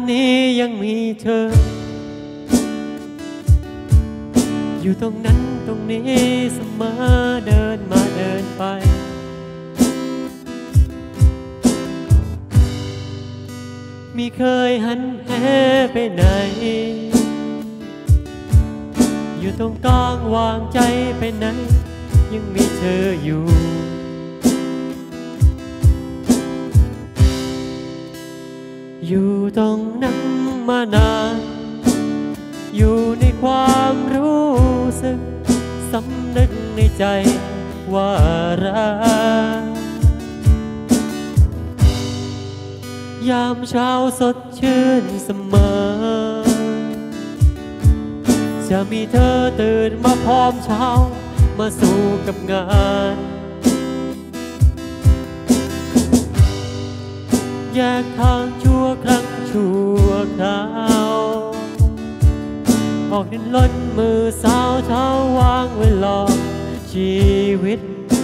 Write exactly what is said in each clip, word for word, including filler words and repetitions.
นี้ยังมีเธออยู่ตรงนั้นตรงนี้เสมอเดินมาเดินไปมีเคยหันแหไปไหนอยู่ตรงกลางวางใจไปไหนยังมีเธออยู่อยู่ตรงนั้นมานานอยู่ในความรู้สึกสำนึกในใจว่ารักยามเช้าสดชื่นเสมอจะมีเธอตื่นมาพร้อมเช้ามาสู่กับงานแยกทางชั่วครั้งชั่วคราวออกดินล้นมือสาวเช้าวางเวลาชีวิต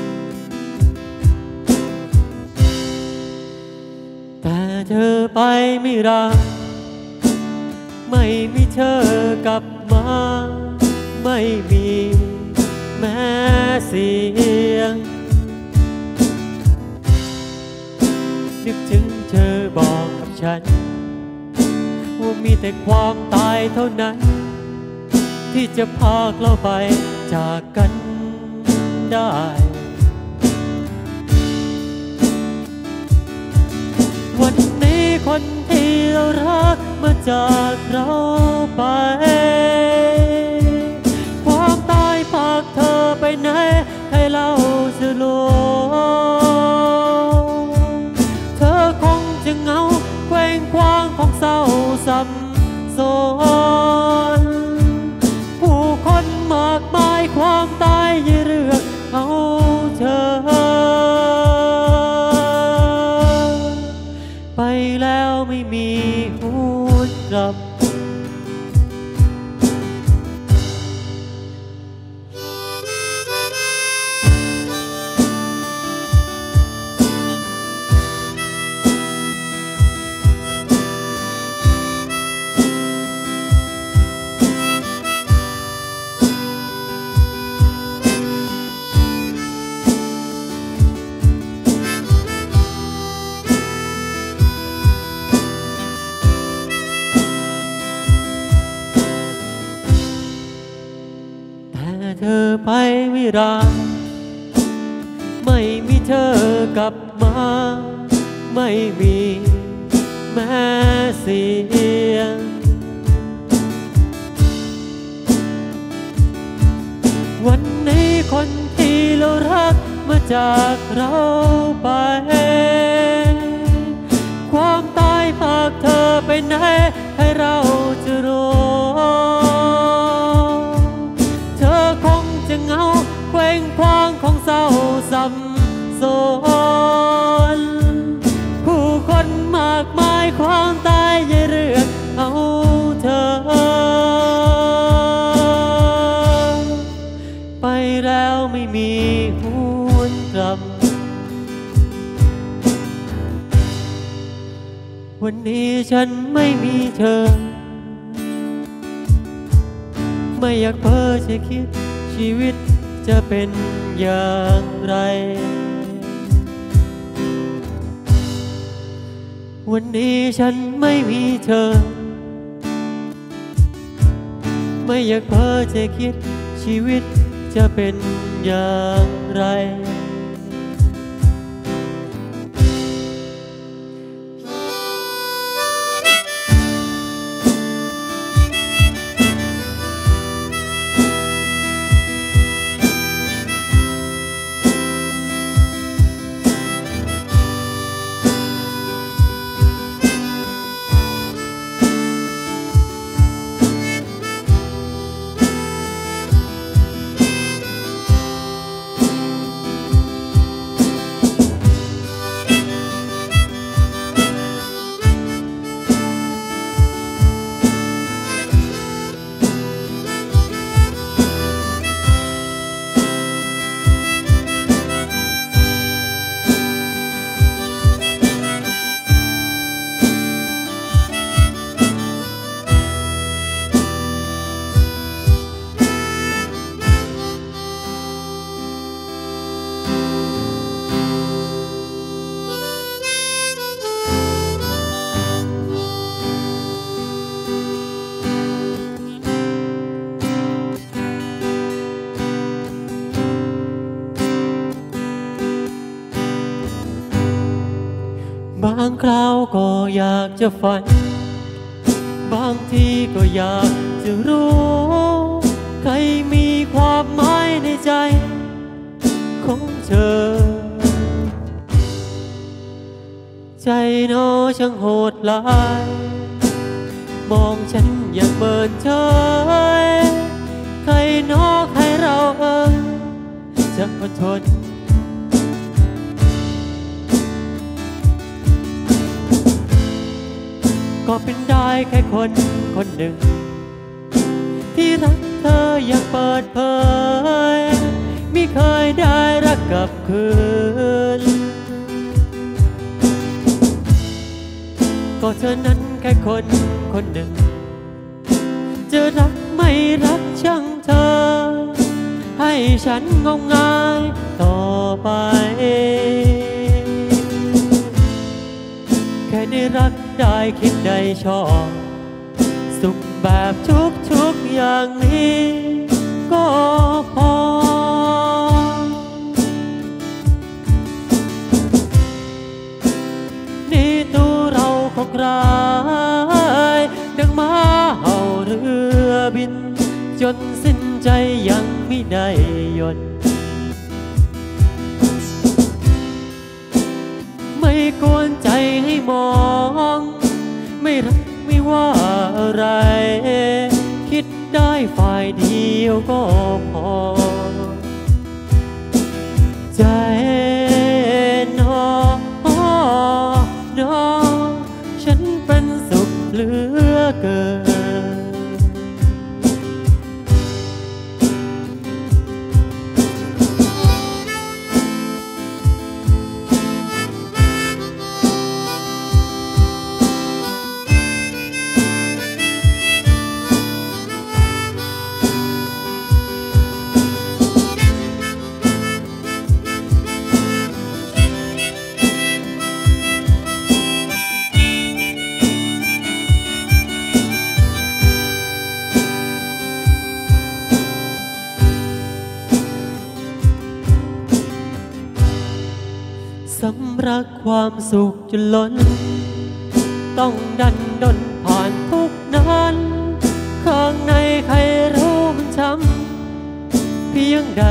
แต่เธอไปไม่รักไม่มีเธอกลับมาไม่มีแม้เสียงนึกถึงเธอบอกกับฉันว่ามีแต่ความตายเท่านั้นที่จะพาเราไปจากกันได้วันนี้คนที่เรารักมาจากเราไปความตายพาเธอไปไหนให้เราจะรู้เธอคงจะเหงาเคว้งคว้างของเศร้าซ้ำซ้อนผู้คนมากมายความตายอย่าเลือกเอาเธอไปแล้วไม่มีหวนกลับเธอไปไม่รักไม่มีเธอกลับมาไม่มีแม้เสียงวันนี้คนที่เรารักมาจากเราไปความตายพาเธอไปไหนให้เราจะรู้เหงาเคว้งคว้างของเศร้าซ้ำซ้อนผู้คนมากมายความตายอย่าเลือกเอาเธอไปแล้วไม่มีหวนกลับวันนี้ฉันไม่มีเธอไม่อยากเพ้อจะคิดชีวิตจะเป็นอย่างไรวันนี้ฉันไม่มีเธอไม่อยากเพ้อจะคิดชีวิตจะเป็นอย่างไรางคราวก็อยากจะฝันบางทีก็อยากจะรู้ใครมีความหมายในใจของเธอใจน้อช่างโหดร้ายมองฉันอย่างเมินเฉยใครน้อใครเราเอ่ยจะอดทนก็เป็นได้แค่คนคนหนึ่งที่รักเธออยากเปิดเผยไม่เคยได้รักกับคืนก็เธอนั้นแค่คนคนหนึ่งจะรักไม่รักช่างเธอให้ฉันงมงายต่อไปแค่ได้รักได้คิดได้ชอบสุขแบบทุกๆอย่างนี้ก็พอนี่ตัวเราคงร้ายดังม้าเห่าเรือบินจนสิ้นใจยังไม่ได้หยุดไม่กวนใจให้มองไม่รักไม่ว่าอะไรคิดได้ฝ่ายเดียวก็พอใจน้อน้อฉันเป็นสุขเหลือเกินสำรักความสุขจนล้นต้องดันดนผ่านทุกนั้นข้างในใครรู้มันช้ำเพียงใด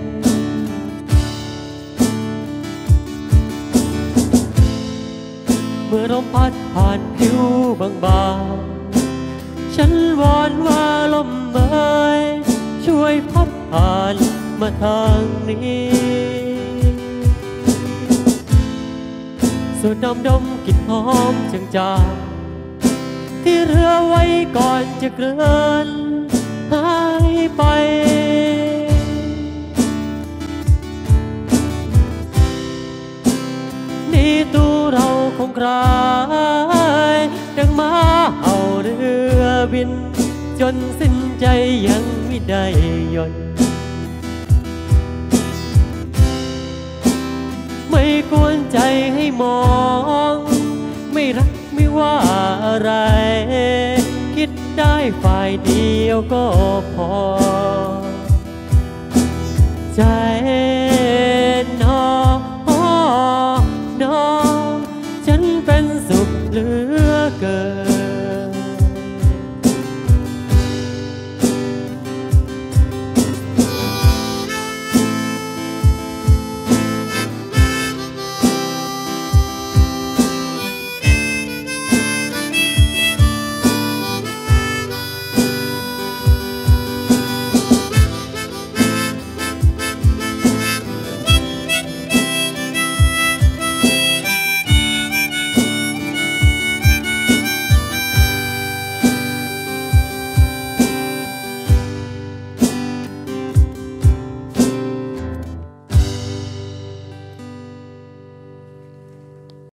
เมื่อลมพัดผ่านผิวบางๆฉันวอนว่าลมเอ่ยช่วยพัดผ่านมาทางนี้สูดดมดมกลิ่นหอมจางๆที่เหลือไว้ก่อนจะเกลื่อนหายไปนี่ตัวเราคงคลายดังม้าเห่าเรือบินจนสิ้นใจยังไม่ได้หยุดไม่กวนใจให้มองไม่รักไม่ว่าอะไรคิดได้ฝ่ายเดียวก็พอใจ